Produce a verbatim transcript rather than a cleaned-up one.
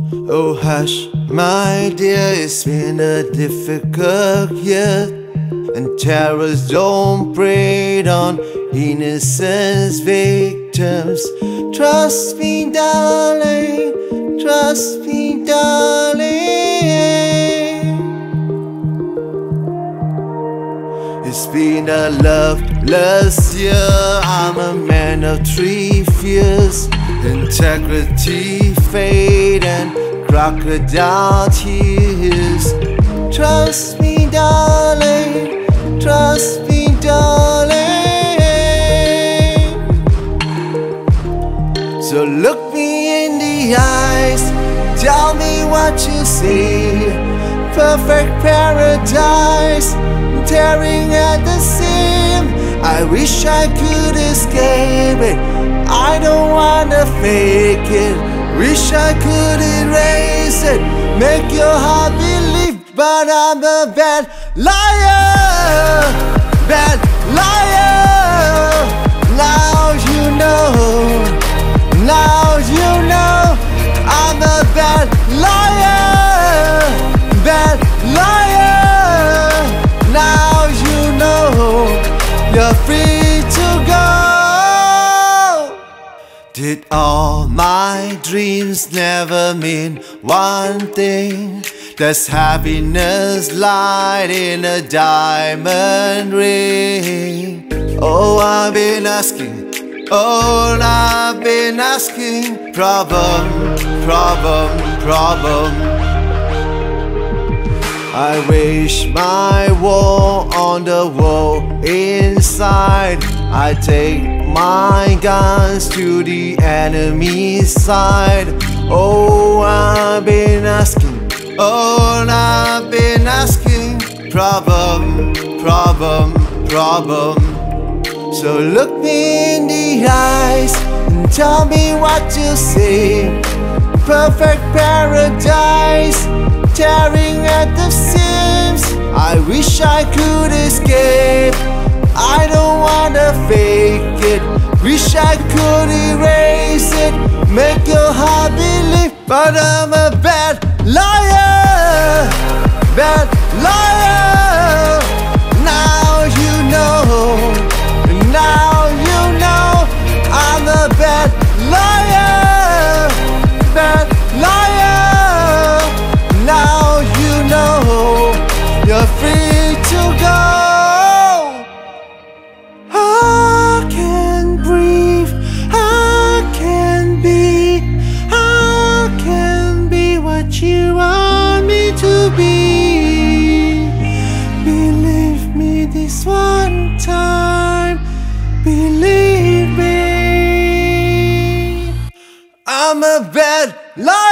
Oh hush, my dear, it's been a difficult year, and terrors don't prey on innocent victims. Trust me, darling, trust me, darling. It's been a loveless year. I'm a man of three fears: integrity, faith, and crocodile tears. Trust me, darling, trust me, darling. So look me in the eyes, tell me what you see. Perfect paradise, tearing at the seam. I wish I could escape it, I don't wanna fake it. Wish I could erase it, make your heart believe. But I'm a bad liar, bad liar. Now you know, now you know. I'm a bad liar, bad liar. Now you know, you're free to go. Did all my dreams never mean one thing? There's happiness light in a diamond ring. Oh, I've been asking, oh, I've been asking. Problem, problem, problem. I wish my wall on the wall inside. I take my guns to the enemy's side. Oh, I've been asking, oh, I've been asking. Problem, problem, problem. So look me in the eyes and tell me what you see. Perfect paradise, tearing at the seams. I wish I could escape, I don't wanna fake it. Wish I could erase it, make your heart believe. But I'm a bad liar, bad liar. Now you know, now you know. I'm a bad liar, bad liar. Now you know, you're free to go. I can breathe, I can be, I can be what you want me to be. Believe me this one time, believe me. I'm a bad liar.